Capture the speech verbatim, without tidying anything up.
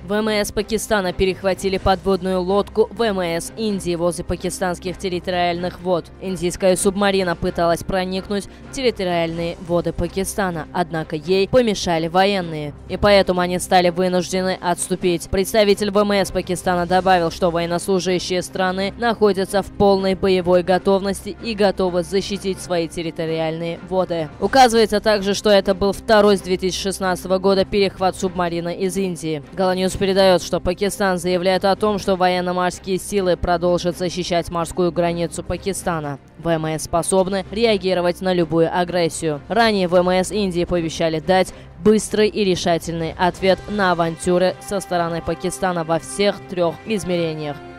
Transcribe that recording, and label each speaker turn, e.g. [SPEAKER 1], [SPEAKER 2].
[SPEAKER 1] ВМС Пакистана перехватили подводную лодку ВМС Индии возле пакистанских территориальных вод. Индийская субмарина пыталась проникнуть в территориальные воды Пакистана, однако ей помешали военные, и поэтому они стали вынуждены отступить. Представитель ВМС Пакистана добавил, что военнослужащие страны находятся в полной боевой готовности и готовы защитить свои территориальные воды. Указывается также, что это был второй с две тысячи шестнадцатого года перехват субмарины из Индии. Голоньюз передает, что Пакистан заявляет о том, что военно-морские силы продолжат защищать морскую границу Пакистана. ВМС способны реагировать на любую агрессию. Ранее ВМС Индии пообещали дать быстрый и решительный ответ на авантюры со стороны Пакистана во всех трех измерениях.